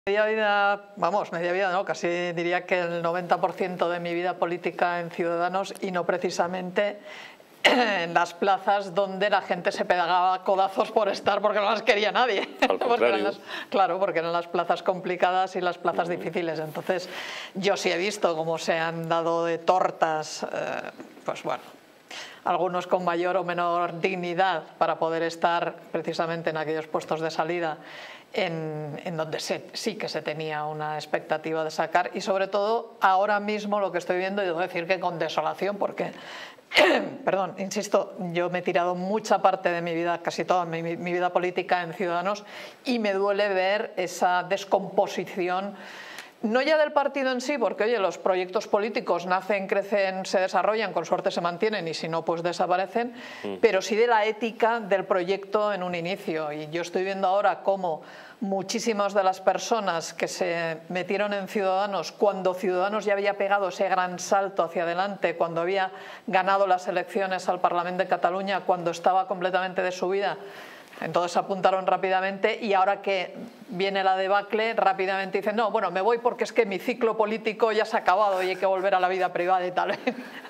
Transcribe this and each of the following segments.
Media vida, vamos, media vida no, casi diría que el 90% de mi vida política en Ciudadanos y no precisamente en las plazas donde la gente se pegaba codazos por estar porque no las quería nadie. Al contrario. Claro, porque eran las plazas complicadas y las plazas difíciles. Entonces yo sí he visto cómo se han dado de tortas, pues bueno, algunos con mayor o menor dignidad para poder estar precisamente en aquellos puestos de salida en donde sí que se tenía una expectativa de sacar, y sobre todo ahora mismo lo que estoy viendo, y debo decir que con desolación, porque perdón, insisto, yo me he tirado mucha parte de mi vida, casi toda mi vida política en Ciudadanos, y me duele ver esa descomposición, no ya del partido en sí, porque oye, los proyectos políticos nacen, crecen, se desarrollan, con suerte se mantienen y si no pues desaparecen, pero sí de la ética del proyecto en un inicio. Y yo estoy viendo ahora cómo muchísimas de las personas que se metieron en Ciudadanos cuando Ciudadanos ya había pegado ese gran salto hacia adelante, cuando había ganado las elecciones al Parlamento de Cataluña, cuando estaba completamente de subida, entonces se apuntaron rápidamente, y ahora que viene la debacle rápidamente dicen no, bueno, me voy porque es que mi ciclo político ya se ha acabado y hay que volver a la vida privada y tal.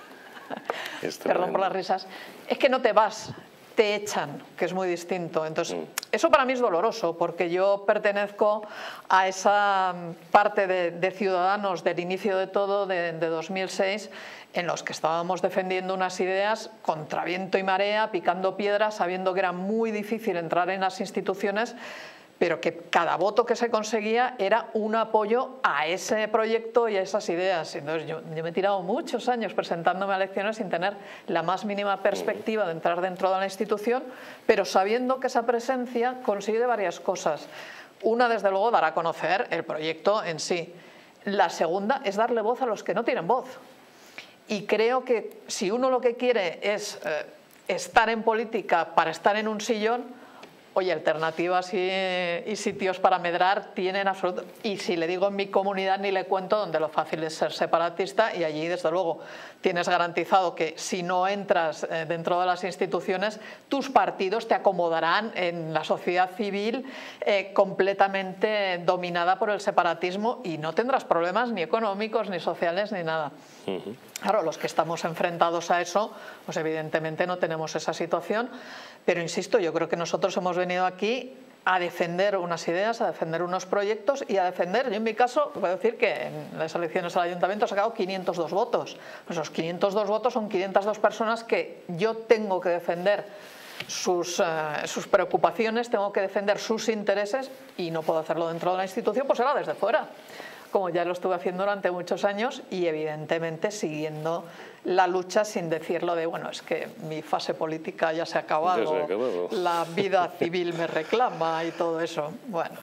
Perdón por las risas. Es que no te vas, te echan, que es muy distinto. Entonces eso para mí es doloroso, porque yo pertenezco a esa parte de Ciudadanos del inicio de todo, de 2006, en los que estábamos defendiendo unas ideas contra viento y marea, picando piedras, sabiendo que era muy difícil entrar en las instituciones, pero que cada voto que se conseguía era un apoyo a ese proyecto y a esas ideas. Entonces yo me he tirado muchos años presentándome a elecciones sin tener la más mínima perspectiva de entrar dentro de la institución, pero sabiendo que esa presencia consigue varias cosas. Una, desde luego, dar a conocer el proyecto en sí. La segunda es darle voz a los que no tienen voz. Y creo que si uno lo que quiere es estar en política para estar en un sillón, oye, alternativas y sitios para medrar tienen absoluto. Y si le digo en mi comunidad ni le cuento, donde lo fácil es ser separatista, y allí desde luego tienes garantizado que si no entras dentro de las instituciones, tus partidos te acomodarán en la sociedad civil completamente dominada por el separatismo, y no tendrás problemas ni económicos, ni sociales, ni nada. Claro, los que estamos enfrentados a eso, pues evidentemente no tenemos esa situación, pero insisto, yo creo que nosotros hemos venido aquí a defender unas ideas, a defender unos proyectos y a defender, yo en mi caso, voy a decir que en las elecciones al ayuntamiento he sacado 502 votos. Pues esos 502 votos son 502 personas que yo tengo que defender sus preocupaciones, tengo que defender sus intereses, y no puedo hacerlo dentro de la institución, pues será desde fuera, como ya lo estuve haciendo durante muchos años, y evidentemente siguiendo la lucha sin decirlo de, bueno, es que mi fase política ya se ha acabado, la vida civil me reclama y todo eso. Bueno.